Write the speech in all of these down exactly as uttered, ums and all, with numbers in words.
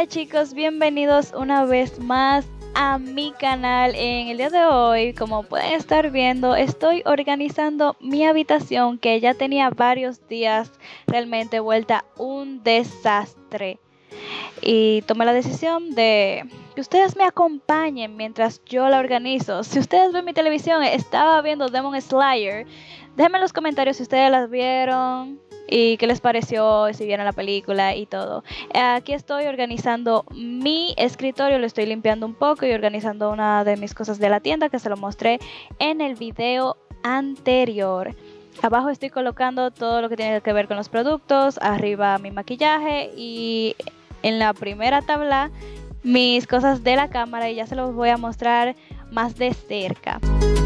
Hola chicos, bienvenidos una vez más a mi canal. En el día de hoy, como pueden estar viendo, estoy organizando mi habitación que ya tenía varios días realmente vuelta un desastre. Y tomé la decisión de que ustedes me acompañen mientras yo la organizo. Si ustedes ven mi televisión, estaba viendo Demon Slayer. Déjenme en los comentarios si ustedes las vieron y qué les pareció, si vieron la película y todo. Aquí estoy organizando mi escritorio, lo estoy limpiando un poco y organizando una de mis cosas de la tienda que se lo mostré en el video anterior. Abajo estoy colocando todo lo que tiene que ver con los productos, arriba mi maquillaje y en la primera tabla mis cosas de la cámara, y ya se los voy a mostrar más de cerca.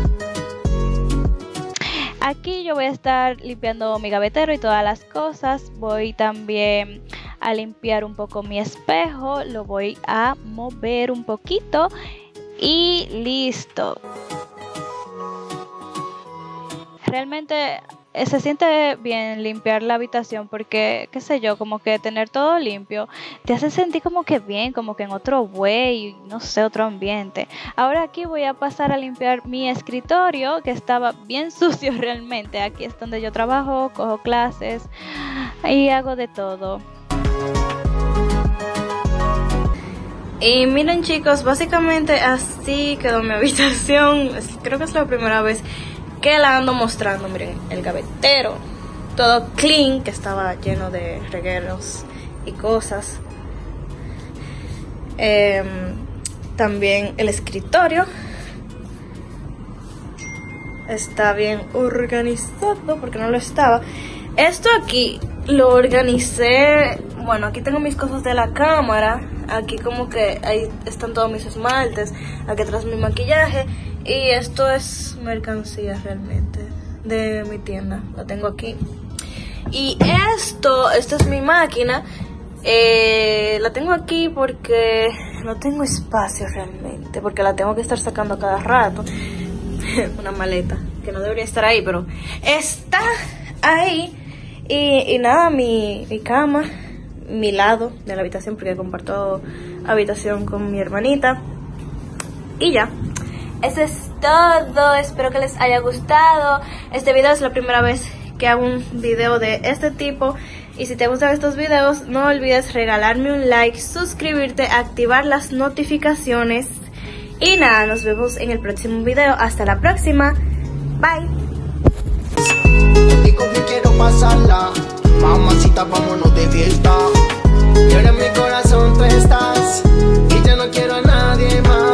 Aquí yo voy a estar limpiando mi gavetero y todas las cosas. Voy también a limpiar un poco mi espejo, lo voy a mover un poquito y listo. Realmente eh, se siente bien limpiar la habitación porque, qué sé yo, como que tener todo limpio te hace sentir como que bien, como que en otro way, no sé, otro ambiente. Ahora aquí voy a pasar a limpiar mi escritorio, que estaba bien sucio realmente. Aquí es donde yo trabajo, cojo clases y hago de todo. Y miren chicos, básicamente así quedó mi habitación. Creo que es la primera vez que la ando mostrando. Miren, el gavetero todo clean, que estaba lleno de regueros y cosas. Eh, también el escritorio está bien organizado porque no lo estaba. Esto aquí lo organicé. Bueno, aquí tengo mis cosas de la cámara. Aquí como que ahí están todos mis esmaltes. Aquí atrás mi maquillaje. Y esto es mercancía realmente de mi tienda. La tengo aquí. Y esto, esta es mi máquina. Eh, la tengo aquí porque no tengo espacio realmente. Porque la tengo que estar sacando cada rato. Una maleta que no debería estar ahí, pero está ahí. Y, y nada, mi, mi cama, mi lado de la habitación, porque comparto habitación con mi hermanita. Y ya. Eso es todo, espero que les haya gustado. Este video es la primera vez que hago un video de este tipo. Y si te gustan estos videos, no olvides regalarme un like, suscribirte, activar las notificaciones. Y nada, nos vemos en el próximo video. Hasta la próxima. Bye. Digo que quiero pasarla, mamacita, vámonos de fiesta. Y ahora en mi corazón tú estás, y ya no quiero a nadie más.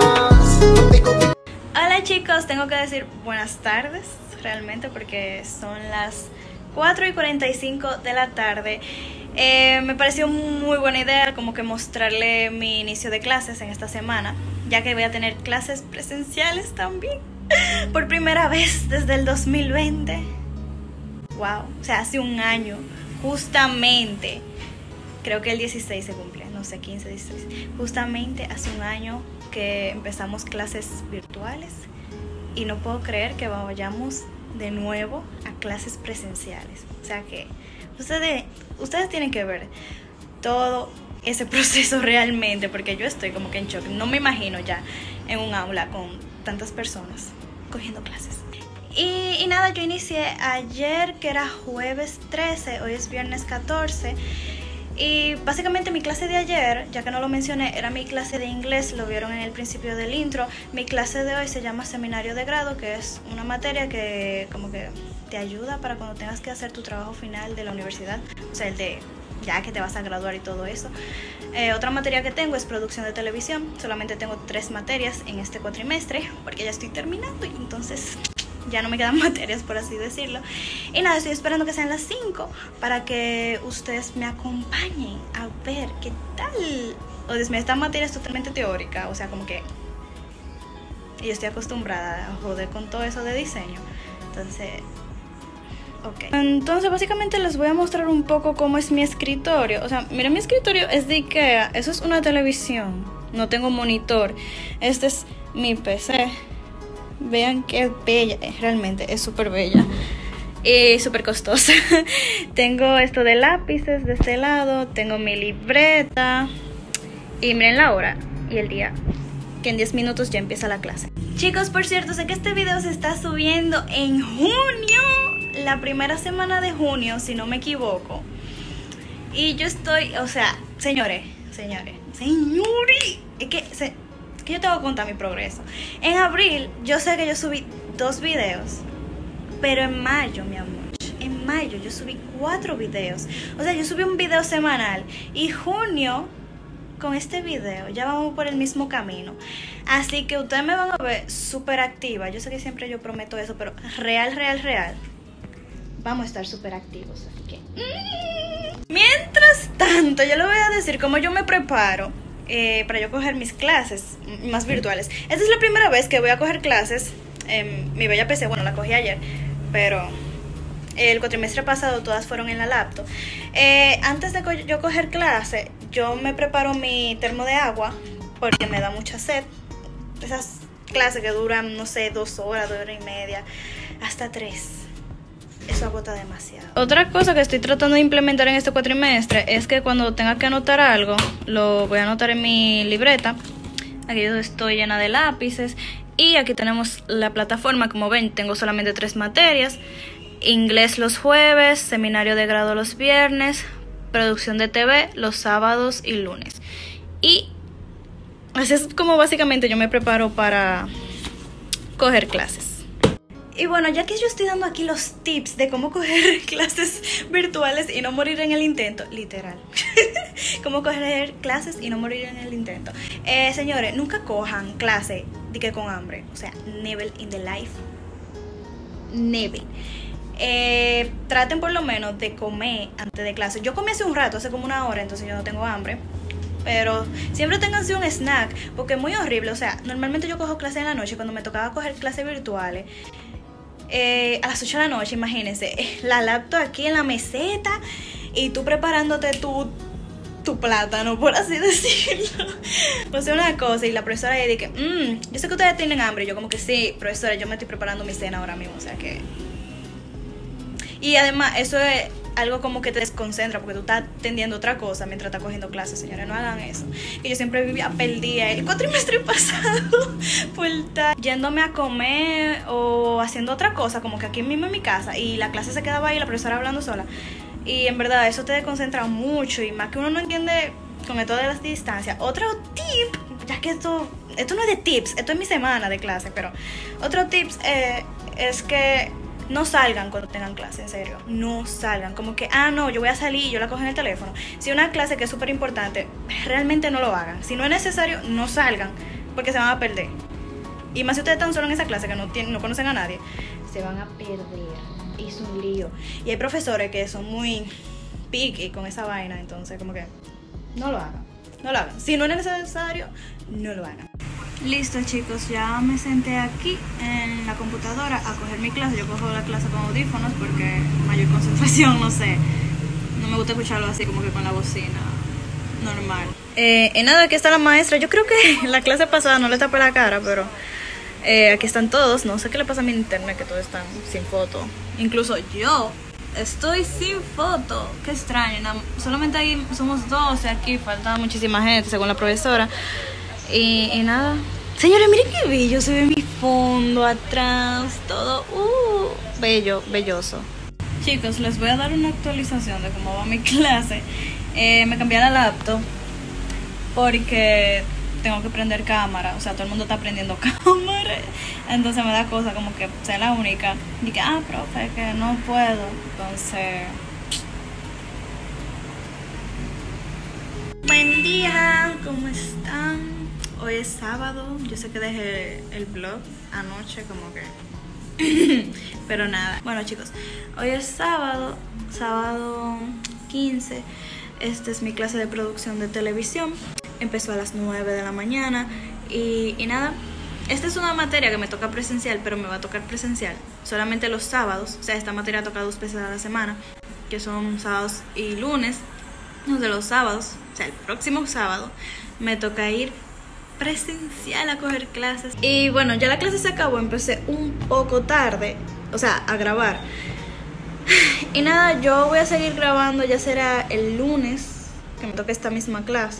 Hola chicos, tengo que decir buenas tardes realmente porque son las cuatro y cuarenta y cinco de la tarde. Eh, me pareció muy buena idea como que mostrarle mi inicio de clases en esta semana, ya que voy a tener clases presenciales también por primera vez desde el dos mil veinte. Wow, o sea, hace un año justamente. Creo que el dieciséis se cumple, no sé, quince, dieciséis. Justamente hace un año que empezamos clases virtuales y no puedo creer que vayamos de nuevo a clases presenciales. O sea que ustedes, ustedes tienen que ver todo ese proceso realmente, porque yo estoy como que en shock. No me imagino ya en un aula con tantas personas cogiendo clases. Y, y nada, yo inicié ayer, que era jueves trece, hoy es viernes catorce. Y básicamente mi clase de ayer, ya que no lo mencioné, era mi clase de inglés, lo vieron en el principio del intro. Mi clase de hoy se llama Seminario de Grado, que es una materia que como que te ayuda para cuando tengas que hacer tu trabajo final de la universidad, o sea, el de ya que te vas a graduar y todo eso. Eh, otra materia que tengo es producción de televisión. Solamente tengo tres materias en este cuatrimestre, porque ya estoy terminando y entonces ya no me quedan materias, por así decirlo. Y nada, estoy esperando que sean las cinco para que ustedes me acompañen a ver qué tal. O sea, esta materia es totalmente teórica, o sea, como que yo estoy acostumbrada a joder con todo eso de diseño. Entonces, ok. Entonces, básicamente les voy a mostrar un poco cómo es mi escritorio. O sea, miren, mi escritorio es de IKEA. Eso es una televisión. No tengo monitor. Este es mi P C. Vean qué bella, realmente es súper bella y súper costosa. Tengo esto de lápices de este lado, tengo mi libreta Y miren la hora y el día, que en diez minutos ya empieza la clase. Chicos, por cierto, sé que este video se está subiendo en junio, la primera semana de junio, si no me equivoco. Y yo estoy, o sea, señores, señores, señores, es que, se, es que yo tengo que contar mi progreso. En abril, yo sé que yo subí dos videos, pero en mayo, mi amor, en mayo yo subí cuatro videos. O sea, yo subí un video semanal. Y junio, con este video, ya vamos por el mismo camino. Así que ustedes me van a ver súper activa. Yo sé que siempre yo prometo eso, pero real, real, real, vamos a estar súper activos. Así que... Mm. Mientras tanto, yo le voy a decir cómo yo me preparo eh, para yo coger mis clases más virtuales. Esta es la primera vez que voy a coger clases en mi bella P C. Bueno, la cogí ayer, pero el cuatrimestre pasado todas fueron en la laptop. Eh, antes de co yo coger clase, yo me preparo mi termo de agua porque me da mucha sed. Esas clases que duran, no sé, dos horas, dos horas y media, hasta tres. Eso agota demasiado. Otra cosa que estoy tratando de implementar en este cuatrimestre es que cuando tenga que anotar algo, lo voy a anotar en mi libreta. Aquí yo estoy llena de lápices. Y aquí tenemos la plataforma. Como ven, tengo solamente tres materias. Inglés los jueves, seminario de grado los viernes, producción de T V los sábados y lunes. Y así es como básicamente yo me preparo para coger clases. Y bueno, ya que yo estoy dando aquí los tips de cómo coger clases virtuales y no morir en el intento, literal, cómo coger clases y no morir en el intento. Eh, señores, nunca cojan clase de que con hambre, o sea, never in the life, never. Eh, traten por lo menos de comer antes de clase. Yo comí hace un rato, hace como una hora, entonces yo no tengo hambre. Pero siempre tengan un snack, porque es muy horrible. O sea, normalmente yo cojo clase en la noche. Cuando me tocaba coger clases virtuales, eh, a las ocho de la noche, imagínense, la laptop aquí en la meseta y tú preparándote tu, tu plátano, por así decirlo. O sea, una cosa, y la profesora ahí dice, mmm, yo sé que ustedes tienen hambre. Y yo como que sí, profesora, yo me estoy preparando mi cena ahora mismo, o sea que... Y además, eso es algo como que te desconcentra porque tú estás atendiendo otra cosa mientras estás cogiendo clases. Señores, no hagan eso. Que yo siempre vivía perdida el cuatrimestre pasado por estar yéndome a comer o haciendo otra cosa, como que aquí mismo en mi casa, y la clase se quedaba ahí, la profesora hablando sola. Y en verdad, eso te desconcentra mucho, y más que uno no entiende con esto de las distancias. Otro tip, ya que esto, esto no es de tips, esto es mi semana de clase, pero otro tips eh, es que no salgan cuando tengan clase, en serio. No salgan. Como que, ah, no, yo voy a salir y yo la cojo en el teléfono. Si una clase que es súper importante, realmente no lo hagan. Si no es necesario, no salgan, porque se van a perder. Y más si ustedes están solo en esa clase, que no, tienen, no conocen a nadie, se van a perder. Es un lío. Y hay profesores que son muy picky con esa vaina, entonces como que no lo hagan. No lo hagan. Si no es necesario, no lo hagan. Listo, chicos, ya me senté aquí en la computadora a coger mi clase. Yo cojo la clase con audífonos porque mayor concentración, no sé, no me gusta escucharlo así como que con la bocina normal. Eh, y nada, aquí está la maestra. Yo creo que la clase pasada no le tapé la cara, pero eh, aquí están todos. No sé qué le pasa a mi internet, que todos están sin foto. Incluso yo estoy sin foto. Qué extraño, nada, solamente ahí somos doce aquí, falta muchísima gente según la profesora. Y, y nada, señores, miren qué bello se ve mi fondo atrás, todo uh, bello, belloso. Chicos, les voy a dar una actualización de cómo va mi clase. eh, Me cambié la laptop porque tengo que prender cámara. O sea, todo el mundo está prendiendo cámara, entonces me da cosa como que sea la única. Y que, ah, profe, que no puedo. Entonces, buen día, ¿cómo están? Hoy es sábado, yo sé que dejé el vlog anoche como que... pero nada, bueno chicos, hoy es sábado, sábado quince. Esta es mi clase de producción de televisión. Empezó a las nueve de la mañana y, y nada, esta es una materia que me toca presencial, pero me va a tocar presencial solamente los sábados. O sea, esta materia toca dos veces a la semana, que son sábados y lunes. Los de los sábados, o sea, el próximo sábado me toca ir presencial a coger clases. Y bueno, ya la clase se acabó, empecé un poco tarde, o sea, a grabar. Y nada, yo voy a seguir grabando, ya será el lunes que me toque esta misma clase.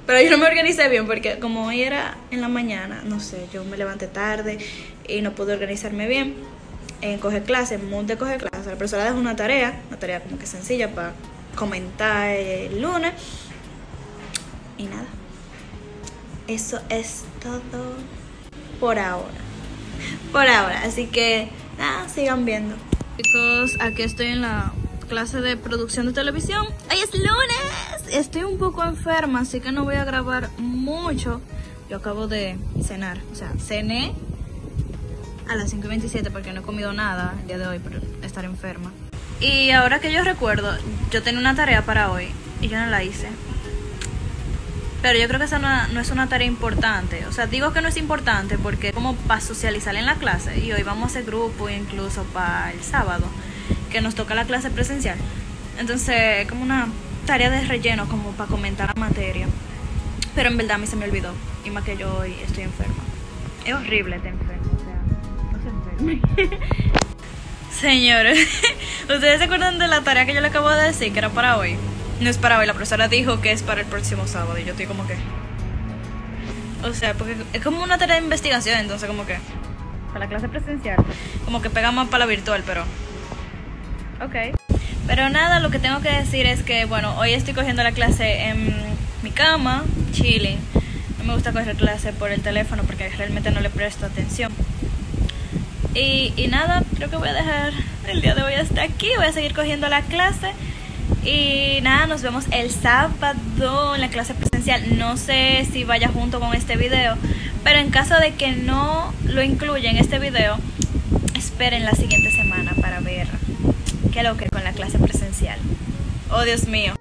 Pero yo no me organicé bien porque como hoy era en la mañana, no sé, yo me levanté tarde y no pude organizarme bien en coger clases, en mood de coger clases. La profesora dejó una tarea, una tarea como que sencilla para comentar el lunes. Y nada, eso es todo por ahora. Por ahora, así que nada, sigan viendo. Chicos, aquí estoy en la clase de producción de televisión. ¡Hoy es lunes! Estoy un poco enferma, así que no voy a grabar mucho. Yo acabo de cenar, o sea, cené a las cinco y veintisiete porque no he comido nada el día de hoy por estar enferma. Y ahora que yo recuerdo, yo tenía una tarea para hoy y yo no la hice. Pero yo creo que esa no, no es una tarea importante. O sea, digo que no es importante porque es como para socializar en la clase. Y hoy vamos a hacer grupo incluso para el sábado, que nos toca la clase presencial. Entonces, es como una tarea de relleno, como para comentar la materia. Pero en verdad a mí se me olvidó. Y más que yo hoy estoy enferma. Es horrible estar enferma. O sea, no se enferme. Señores, ¿ustedes se acuerdan de la tarea que yo le acabo de decir que era para hoy? No es para hoy, la profesora dijo que es para el próximo sábado. Y yo estoy como que... O sea, porque es como una tarea de investigación. Entonces como que... Para la clase presencial como que pega más para la virtual, pero... Ok. Pero nada, lo que tengo que decir es que, bueno, hoy estoy cogiendo la clase en mi cama, chilling. No me gusta coger clase por el teléfono porque realmente no le presto atención. Y, y nada, creo que voy a dejar el día de hoy hasta aquí. Voy a seguir cogiendo la clase. Y nada, nos vemos el sábado en la clase presencial. No sé si vaya junto con este video, pero en caso de que no lo incluya en este video, esperen la siguiente semana para ver qué es lo que con la clase presencial. Oh, Dios mío.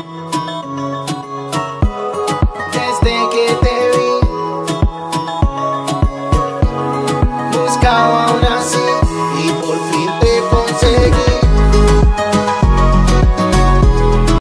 Desde que te vi, buscaba